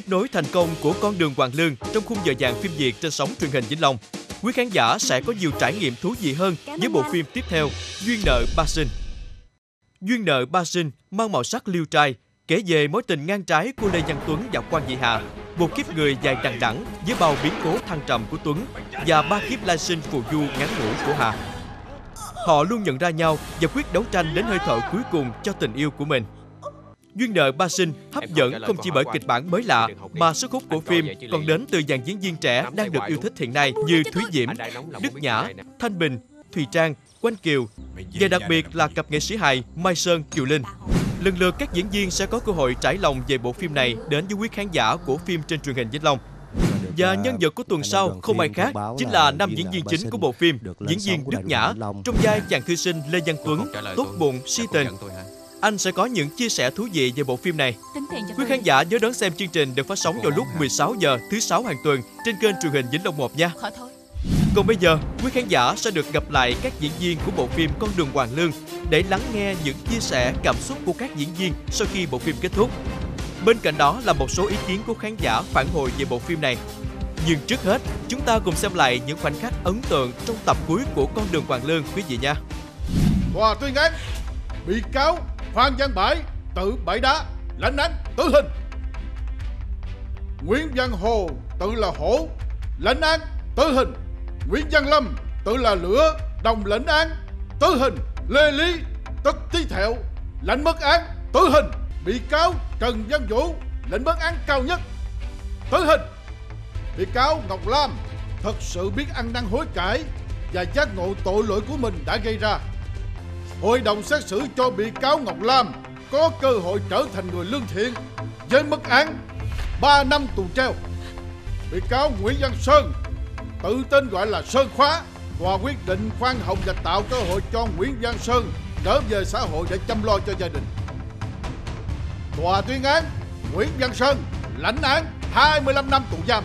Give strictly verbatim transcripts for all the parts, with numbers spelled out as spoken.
tiếp nối thành công của Con đường Hoàng Lương trong khung giờ vàng phim Việt trên sóng truyền hình Vĩnh Long, quý khán giả sẽ có nhiều trải nghiệm thú vị hơn với bộ phim tiếp theo Duyên nợ ba sinh. Duyên nợ ba sinh mang màu sắc liêu trai, kể về mối tình ngang trái của Lê Văn Tuấn và Quan Dị Hà, một kiếp người dài đằng đẵng với bao biến cố thăng trầm của Tuấn và ba kiếp lai sinh phù du ngắn ngủi của Hà. Họ luôn nhận ra nhau và quyết đấu tranh đến hơi thở cuối cùng cho tình yêu của mình. Duyên nợ ba sinh hấp dẫn không chỉ bởi kịch bản mới lạ, mà sức hút của phim còn đến từ dàn diễn viên trẻ đang được yêu thích hiện nay như Thúy Diễm, Đức Nhã, Thanh Bình, Thùy Trang, Quanh Kiều và đặc biệt là cặp nghệ sĩ hài Mai Sơn, Kiều Linh. Lần lượt các diễn viên sẽ có cơ hội trải lòng về bộ phim này đến với quý khán giả của phim trên truyền hình Vĩnh Long. Và nhân vật của tuần sau không ai khác chính là năm diễn viên chính của bộ phim, diễn viên Đức Nhã trong vai chàng thư sinh Lê Văn Tuấn, tốt bụng, si tình. Anh sẽ có những chia sẻ thú vị về bộ phim này. Quý khán giả nhớ đón xem chương trình được phát sóng vào lúc mười sáu giờ thứ sáu hàng tuần trên kênh truyền hình Vĩnh Long một nha. Còn bây giờ, quý khán giả sẽ được gặp lại các diễn viên của bộ phim Con đường Hoàng Lương để lắng nghe những chia sẻ cảm xúc của các diễn viên sau khi bộ phim kết thúc. Bên cạnh đó là một số ý kiến của khán giả phản hồi về bộ phim này. Nhưng trước hết, chúng ta cùng xem lại những khoảnh khắc ấn tượng trong tập cuối của Con đường Hoàng Lương quý vị nha. Tòa tuyên án bị cáo Phan Văn Bãi tự bãi đá, lãnh án tử hình. Nguyễn Văn Hồ tự là hổ, lãnh án tử hình. Nguyễn Văn Lâm tự là lửa, đồng lãnh án tử hình. Lê Lý tức Tí Thẹo lãnh mất án tử hình. Bị cáo Trần Văn Vũ lãnh mất án cao nhất tử hình. Bị cáo Ngọc Lam thật sự biết ăn năn hối cải và giác ngộ tội lỗi của mình đã gây ra. Hội đồng xét xử cho bị cáo Ngọc Lam có cơ hội trở thành người lương thiện với mức án ba năm tù treo. Bị cáo Nguyễn Văn Sơn tự tên gọi là Sơn Khóa, tòa quyết định khoan hồng và tạo cơ hội cho Nguyễn Văn Sơn trở về xã hội để chăm lo cho gia đình. Tòa tuyên án Nguyễn Văn Sơn lãnh án hai mươi lăm năm tù giam.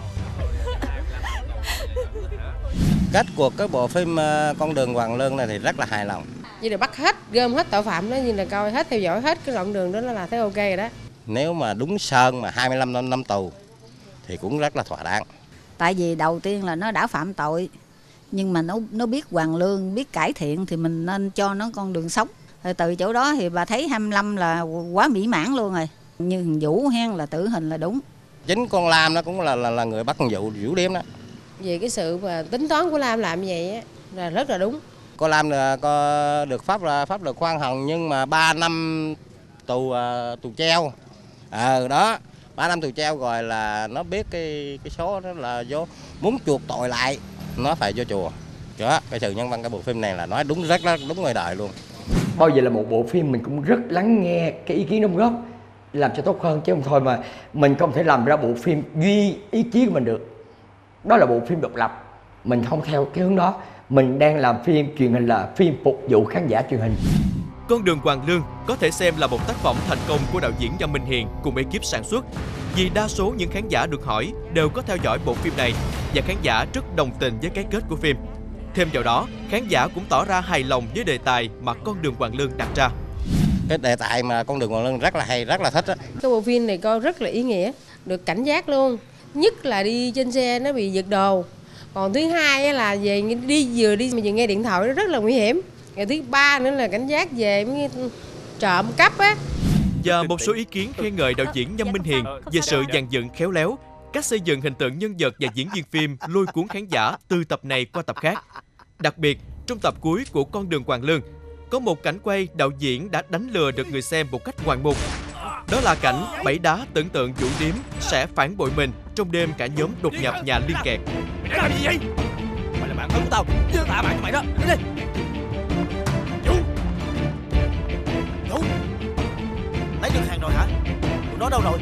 Kết cuộc cái bộ phim Con đường Hoàng Lương này thì rất là hài lòng. Như là bắt hết, gom hết tội phạm đó, như là coi hết, theo dõi hết cái đoạn đường đó là thấy ok rồi đó. Nếu mà đúng Sơn mà hai mươi lăm năm, năm tù thì cũng rất là thỏa đáng. Tại vì đầu tiên là nó đã phạm tội, nhưng mà nó nó biết hoàn lương, biết cải thiện thì mình nên cho nó con đường sống. Rồi từ chỗ đó thì bà thấy hai mươi lăm là quá mỹ mãn luôn rồi. Như Vũ hen là tử hình là đúng. Chính con Lam nó cũng là là, là người bắt con Vũ Vũ Điếm đó. Về cái sự mà tính toán của Lam làm như vậy á là rất là đúng. Cô Lam là có được pháp là pháp luật khoan hồng, nhưng mà ba năm tù uh, tù treo. Ờ à, đó, ba năm tù treo rồi là nó biết cái cái số đó là vô muốn chuộc tội lại nó phải vô chùa. Đó, cái sự nhân văn cái bộ phim này là nói đúng rất rất đúng người đời luôn. Bao giờ là một bộ phim mình cũng rất lắng nghe cái ý kiến đóng góp làm cho tốt hơn, chứ không thôi mà mình không thể làm ra bộ phim duy ý chí của mình được. Đó là bộ phim độc lập, mình không theo cái hướng đó. Mình đang làm phim truyền hình là phim phục vụ khán giả truyền hình. Con đường Hoàng Lương có thể xem là một tác phẩm thành công của đạo diễn Nhâm Minh Hiền cùng ekip sản xuất, vì đa số những khán giả được hỏi đều có theo dõi bộ phim này và khán giả rất đồng tình với cái kết của phim. Thêm vào đó, khán giả cũng tỏ ra hài lòng với đề tài mà Con đường Hoàng Lương đặt ra. Cái đề tài mà Con đường Hoàng Lương rất là hay, rất là thích á. Cái bộ phim này coi rất là ý nghĩa, được cảnh giác luôn. Nhất là đi trên xe nó bị giật đồ. Còn thứ hai là về đi vừa đi mà vừa nghe điện thoại nó rất là nguy hiểm. Rồi thứ ba nữa là cảnh giác về mấy trộm cắp á. Và một số ý kiến khen ngợi đạo diễn Nhâm Minh Hiền về sự dàn dựng khéo léo, cách xây dựng hình tượng nhân vật và diễn viên phim lôi cuốn khán giả từ tập này qua tập khác. Đặc biệt, trong tập cuối của Con đường Hoàng Lương, có một cảnh quay đạo diễn đã đánh lừa được người xem một cách hoàn mục. Đó là cảnh Bảy Đá tưởng tượng Vũ Điếm sẽ phản bội mình trong đêm cả nhóm đột nhập nhà liên kẹt. Mày làm gì vậy? Mày là bạn thân của tao, chứ tao tạ bạn cho mày đó. Đi đi. Vũ. Vũ. Lấy được hàng rồi hả? Tụi nó đâu rồi?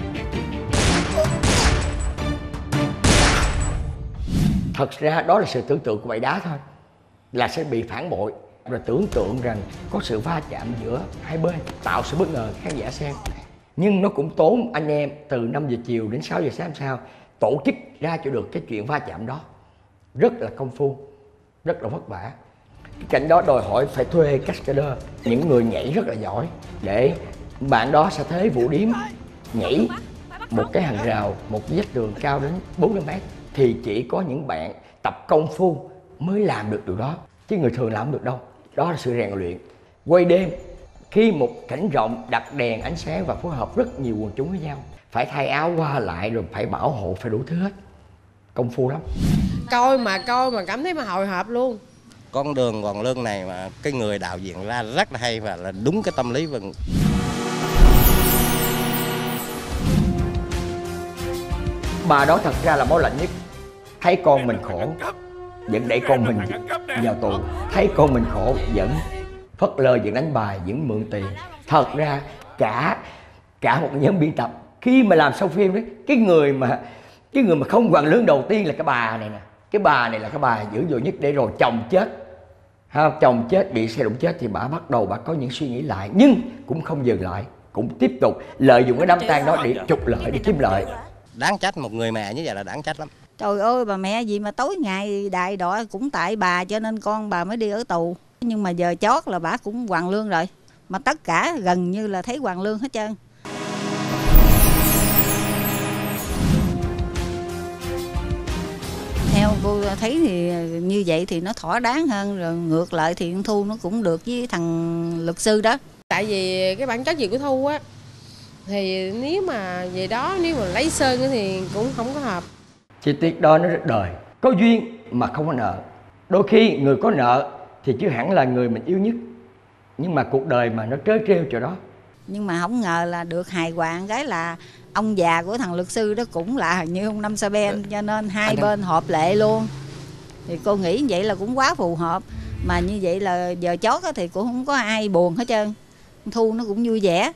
Thật ra đó là sự tưởng tượng của Bảy Đá thôi, là sẽ bị phản bội. Rồi tưởng tượng rằng có sự va chạm giữa hai bên, tạo sự bất ngờ khán giả xem. Nhưng nó cũng tốn anh em từ năm giờ chiều đến sáu giờ sáng sau tổ chức ra cho được cái chuyện va chạm đó. Rất là công phu, rất là vất vả. Cái cảnh đó đòi hỏi phải thuê cascader, những người nhảy rất là giỏi, để bạn đó sẽ thấy Vũ Điếm nhảy một cái hàng rào, một vách tường cao đến bốn năm mét thì chỉ có những bạn tập công phu mới làm được điều đó, chứ người thường làm không được đâu. Đó là sự rèn luyện. Quay đêm, khi một cảnh rộng đặt đèn ánh sáng và phối hợp rất nhiều quần chúng với nhau, phải thay áo qua lại rồi phải bảo hộ, phải đủ thứ hết, công phu lắm. Coi mà coi mà cảm thấy mà hồi hộp luôn. Con đường Hoàng Lương này mà cái người đạo diễn ra rất là hay và là đúng cái tâm lý Vân. Bà đó thật ra là máu lạnh nhất. Thấy con mình khổ vẫn đẩy con mình vào tù, thấy con mình khổ vẫn phớt lờ, vẫn đánh bài, vẫn mượn tiền. Thật ra cả cả một nhóm biên tập khi mà làm xong phim đấy, cái người mà cái người mà không Hoàng Lương đầu tiên là cái bà này nè. Cái bà này là cái bà dữ dội nhất, để rồi chồng chết, ha, chồng chết bị xe đụng chết thì bà bắt đầu bà có những suy nghĩ lại, nhưng cũng không dừng lại, cũng tiếp tục lợi dụng cái đám tang đó để trục lợi, để kiếm lợi. Đáng trách, một người mẹ như vậy là đáng trách lắm. Trời ơi, bà mẹ gì mà tối ngày đại đọa cũng tại bà cho nên con bà mới đi ở tù. Nhưng mà giờ chót là bà cũng Hoàng Lương rồi. Mà tất cả gần như là thấy Hoàng Lương hết trơn. Theo cô thấy thì như vậy thì nó thỏa đáng hơn, rồi ngược lại thì Thu nó cũng được với thằng luật sư đó. Tại vì cái bản chất gì của Thu á, thì nếu mà về đó nếu mà lấy sơn thì cũng không có hợp. Chi tiết đó nó rất đời. Có duyên mà không có nợ. Đôi khi người có nợ thì chứ hẳn là người mình yêu nhất, nhưng mà cuộc đời mà nó trớ trêu chỗ đó. Nhưng mà không ngờ là được hài hòa cái là ông già của thằng luật sư đó cũng là như ông Năm Sa Ben, cho nên hai bên hợp lệ luôn. Thì cô nghĩ vậy là cũng quá phù hợp. Mà như vậy là giờ chót thì cũng không có ai buồn hết trơn. Thu nó cũng vui vẻ.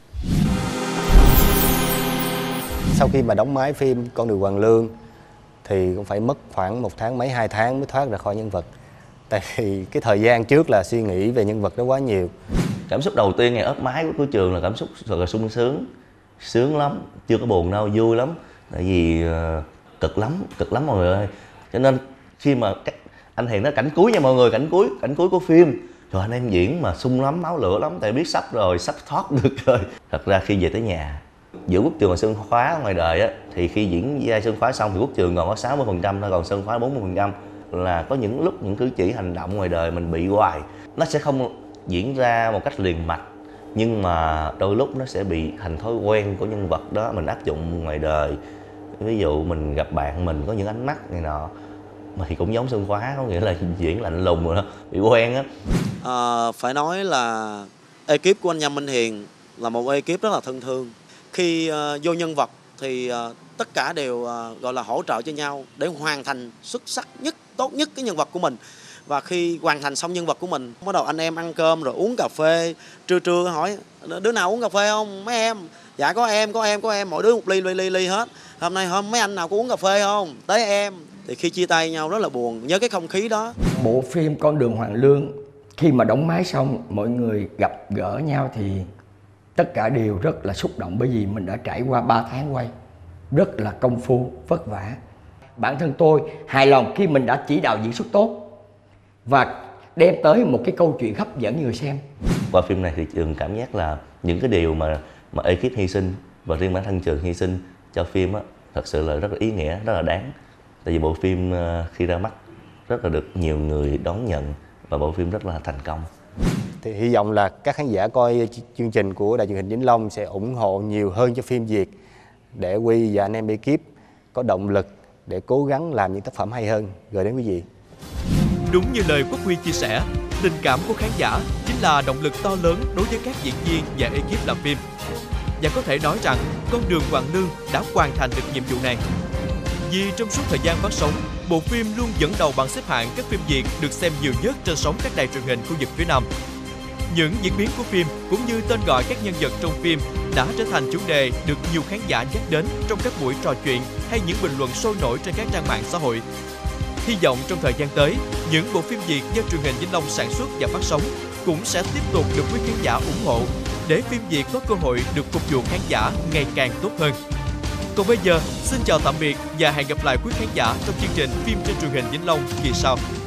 Sau khi mà đóng máy phim Con đường Hoàng Lương thì cũng phải mất khoảng một tháng mấy, hai tháng mới thoát ra khỏi nhân vật. Tại vì cái thời gian trước là suy nghĩ về nhân vật đó quá nhiều. Cảm xúc đầu tiên ngày ấp máy của Của Trường là cảm xúc thật là sung sướng. Sướng lắm, chưa có buồn đâu, vui lắm. Tại vì uh, cực lắm, cực lắm mọi người ơi. Cho nên khi mà anh Hiền nói cảnh cuối nha mọi người, cảnh cuối, cảnh cuối của phim. Rồi anh em diễn mà sung lắm, máu lửa lắm. Tại biết sắp rồi, sắp thoát được rồi. Thật ra khi về tới nhà, giữa Quốc Trường và Sơn Khóa ngoài đời á, thì khi diễn vai Sơn Khóa xong thì Quốc Trường còn có sáu mươi phần trăm thôi, còn Sơn Khóa bốn mươi phần trăm. Là có những lúc những cử chỉ hành động ngoài đời mình bị hoài, nó sẽ không diễn ra một cách liền mạch, nhưng mà đôi lúc nó sẽ bị thành thói quen của nhân vật đó mình áp dụng ngoài đời. Ví dụ mình gặp bạn mình có những ánh mắt này nọ mà thì cũng giống Sơn Khóa, có nghĩa là diễn lạnh lùng rồi đó, bị quen á. À, phải nói là ekip của anh Nhâm Minh Hiền là một ekip rất là thân thương. Khi uh, vô nhân vật thì uh, tất cả đều uh, gọi là hỗ trợ cho nhau để hoàn thành xuất sắc nhất, tốt nhất cái nhân vật của mình. Và khi hoàn thành xong nhân vật của mình, bắt đầu anh em ăn cơm rồi uống cà phê, trưa trưa hỏi đứa nào uống cà phê không? Mấy em. Dạ có em, có em, có em, mỗi đứa một ly ly ly ly hết. Hôm nay hôm mấy anh nào có uống cà phê không? Tới em. Thì khi chia tay nhau rất là buồn, nhớ cái không khí đó. Bộ phim Con đường Hoàng Lương khi mà đóng máy xong, mọi người gặp gỡ nhau thì tất cả đều rất là xúc động, bởi vì mình đã trải qua ba tháng quay rất là công phu, vất vả. Bản thân tôi hài lòng khi mình đã chỉ đạo diễn xuất tốt và đem tới một cái câu chuyện hấp dẫn người xem. Qua phim này thì Trường cảm giác là những cái điều mà mà ekip hy sinh và riêng bản thân Trường hy sinh cho phim á, thật sự là rất là ý nghĩa, rất là đáng. Tại vì bộ phim khi ra mắt rất là được nhiều người đón nhận và bộ phim rất là thành công. Thì hy vọng là các khán giả coi chương trình của Đài Truyền hình Vĩnh Long sẽ ủng hộ nhiều hơn cho phim Việt, để Huy và anh em ekip có động lực để cố gắng làm những tác phẩm hay hơn gửi đến quý vị. Đúng như lời Quốc Huy chia sẻ, tình cảm của khán giả chính là động lực to lớn đối với các diễn viên và ekip làm phim. Và có thể nói rằng Con đường Hoàng Lương đã hoàn thành được nhiệm vụ này. Vì trong suốt thời gian phát sóng, bộ phim luôn dẫn đầu bảng xếp hạng các phim Việt được xem nhiều nhất trên sóng các đài truyền hình khu vực phía Nam. Những diễn biến của phim cũng như tên gọi các nhân vật trong phim đã trở thành chủ đề được nhiều khán giả nhắc đến trong các buổi trò chuyện hay những bình luận sôi nổi trên các trang mạng xã hội. Hy vọng trong thời gian tới, những bộ phim Việt do truyền hình Vĩnh Long sản xuất và phát sóng cũng sẽ tiếp tục được quý khán giả ủng hộ để phim Việt có cơ hội được phục vụ khán giả ngày càng tốt hơn. Còn bây giờ, xin chào tạm biệt và hẹn gặp lại quý khán giả trong chương trình phim trên truyền hình Vĩnh Long kỳ sau.